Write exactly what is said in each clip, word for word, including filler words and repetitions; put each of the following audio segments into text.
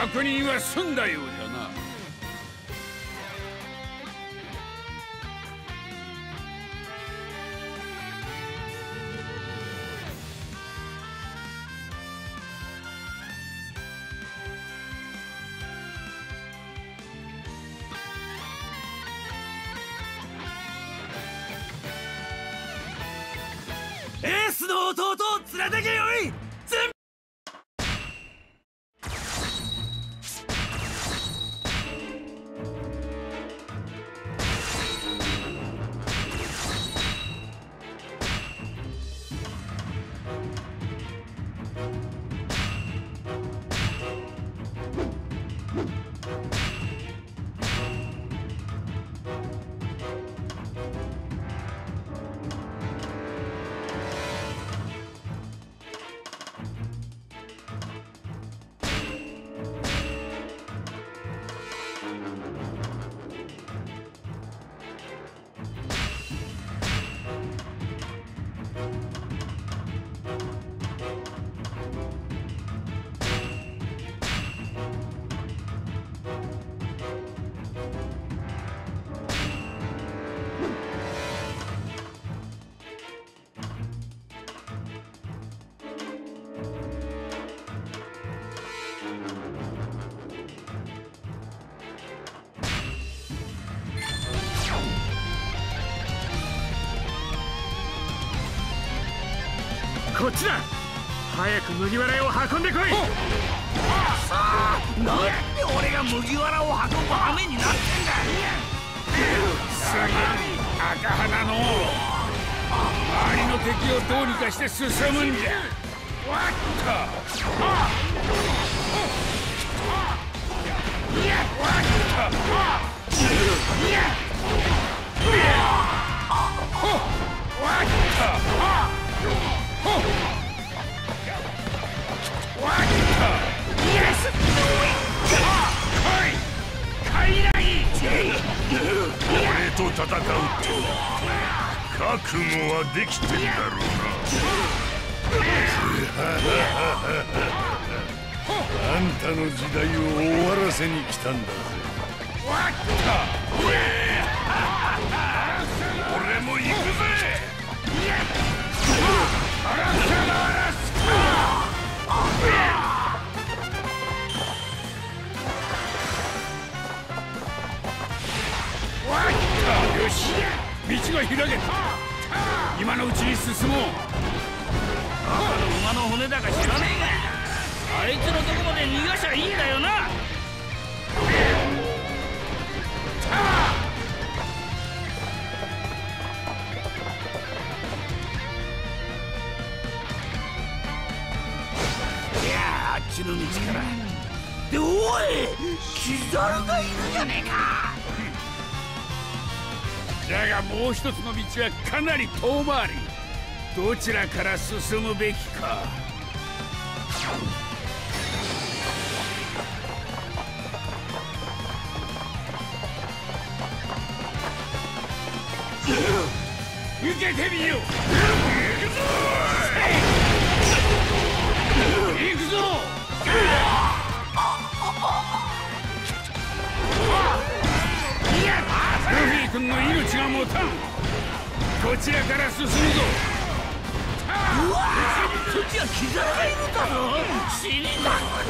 確認は済んだようじゃな。 エースの弟を連れてけよい。全こっちだ。早く麦わら屋を運んでこい。さあ、なんで俺が麦わらを運ぶ羽目になってんだ。 すげえ赤鼻の周りの敵をどうにかして進むんじゃ。わっとわっと俺と戦うって覚悟はできてんだろうな。あんたの時代を終わらせに来たんだぜ。俺も行くぜ。よし、道が開けた。今のうちに進もう。 赤の馬の骨だか知らねえが、あいつのとこまで逃がしゃいいんだよな。いやあ、あっちの道からで、おい、キザルがいるじゃねえか。 だがもう一つの道はかなり遠回り。どちらから進むべきか。受けてみよう。行くぞ行くぞ。ルフィ君の命が持たん。こちらから進むぞ。 うわー、そっちはキザルがいるんだぞ。死にたくね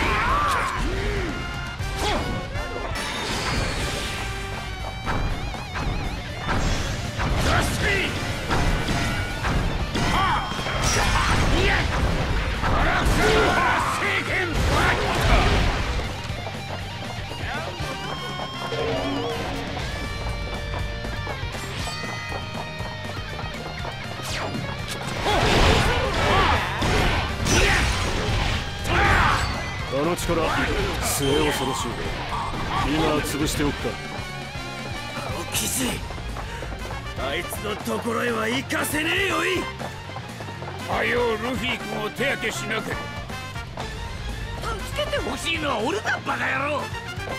あの力、末恐ろしい。今は潰しておくか。 青傷、あいつのところへは行かせねえよい。 はようルフィ君を手当てしなければ。 助けてほしいのは俺だ、バカ野郎。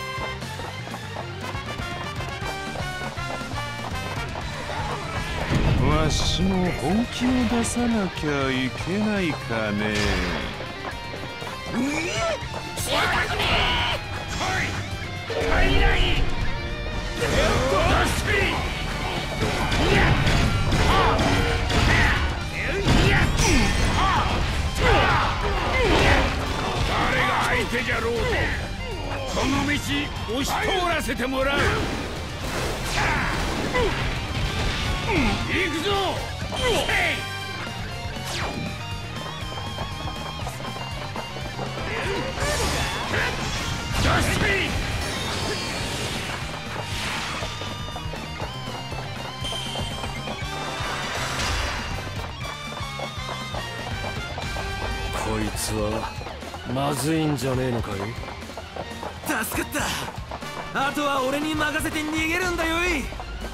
わしも本気を出さなきゃいけないかね。 うえ、知りたくねえ。 相手じゃろうぞ。この道押し通らせてもらう。行くぞ。 こいつはまずいんじゃねえのかい。 助かった。あとは俺に任せて逃げるんだよい。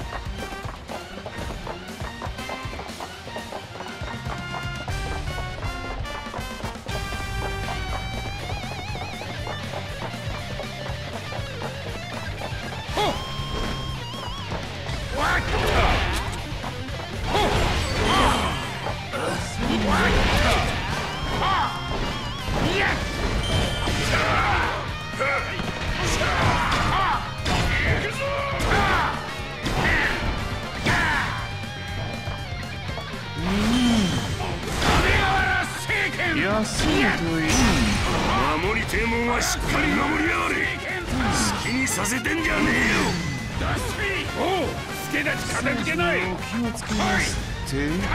安いといい。 守りてえもんはしっかり守りやがれ。好きにさせてんじゃねおう、助太刀片付けない。 お気をつけますって。うん。うん。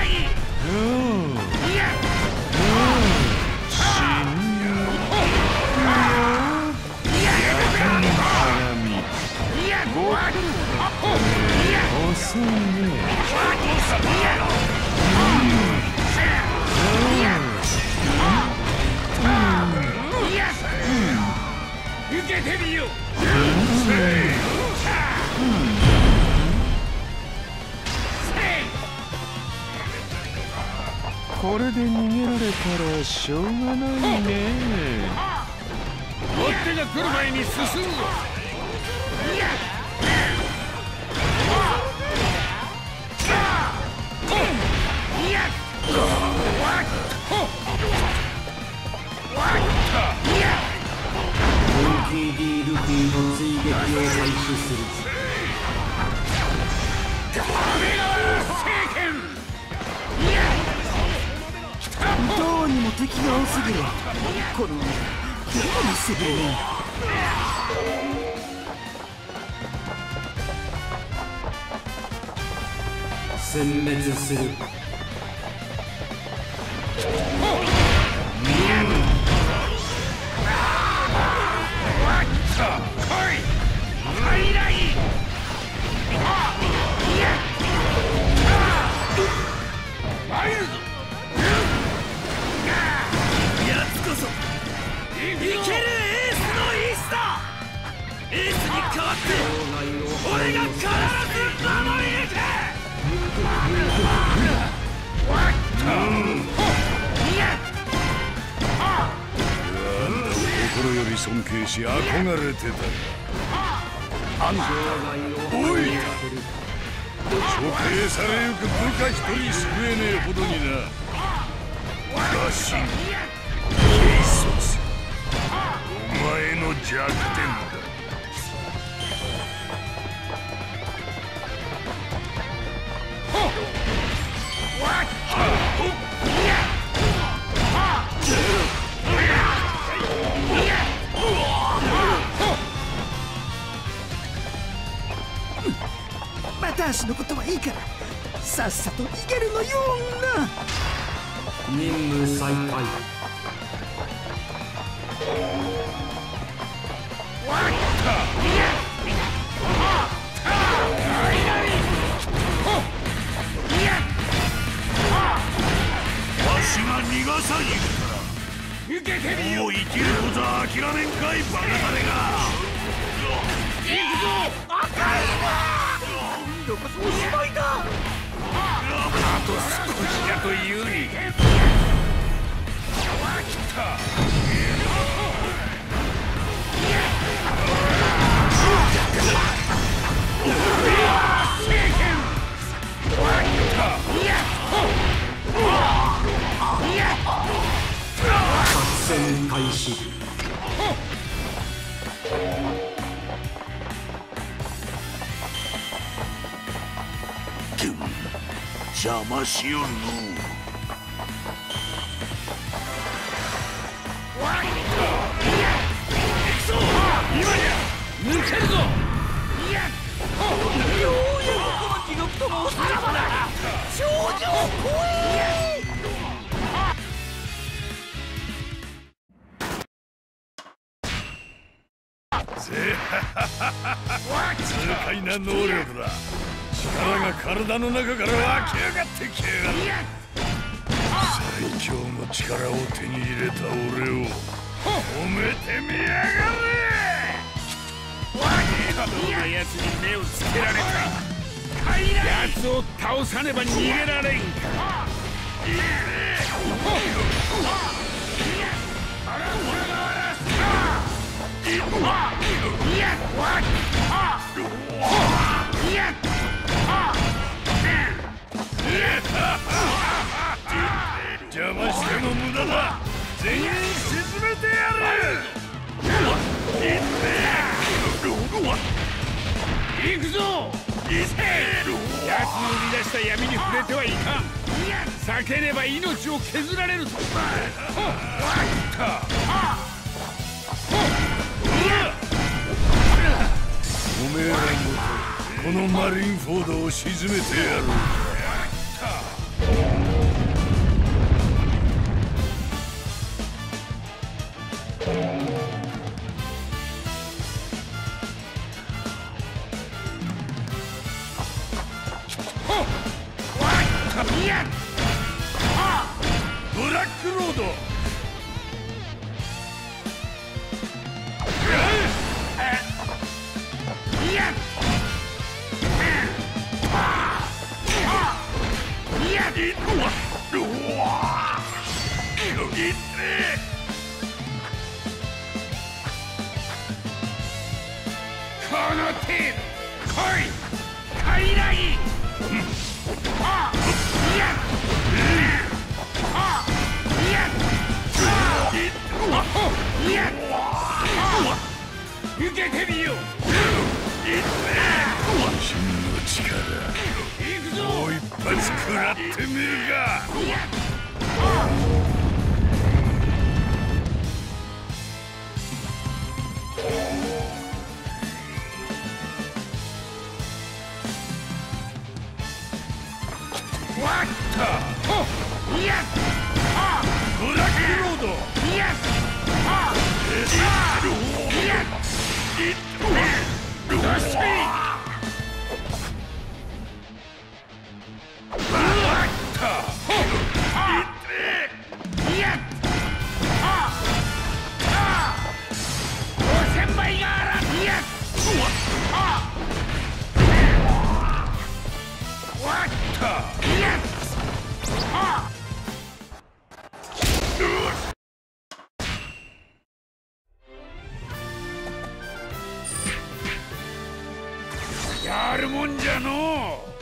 死ぬよ。ごっ遅いね。 受けてみよう。 これで逃げられたらしょうがないね。 追っ手が来る前に進むぞ。 モンキー D ルフィの追撃を開始する。どうにも敵が多すぎる。このどこにする殲滅する。 心より尊敬し憧れてた。あんたおいた処刑されゆく部下一人救えねえほどにな。ガシン軽率、お前の弱点だ。 私のことはいいからさっさと逃げるのよな。任務再開。 わしが逃がさに行くから受けてみよう。もう生きることは諦めんかいバカタレが。 行くぞ赤いな。 おしまいだ。 あと少しだというに。 作戦開始。 邪魔しよんの。 今じゃ抜けるぞ。いや、 ようやくこの地獄ともさらばだ。頂上来い。 痛快な能力だ。力が体の中から湧き上がってきやがる。最強の力を手に入れた俺を褒めてみやがれ。 どんな奴に目をつけられた。奴を倒さねば逃げられんか。 邪魔しても無駄だ。全員沈めてやる。 行くぞ。奴の生み出した闇に触れてはいかん。避ければ命を削られるぞ。 おめえらごとこのマリンフォードを沈めてやる。ブラックロード。 この手、来い、カイラギ。受けてみよう。 真の力、 行くぞ。 もう一発食らってみるか。 わっと。いや。 ブラックロード。 いや。どうして。やるもんじゃのう。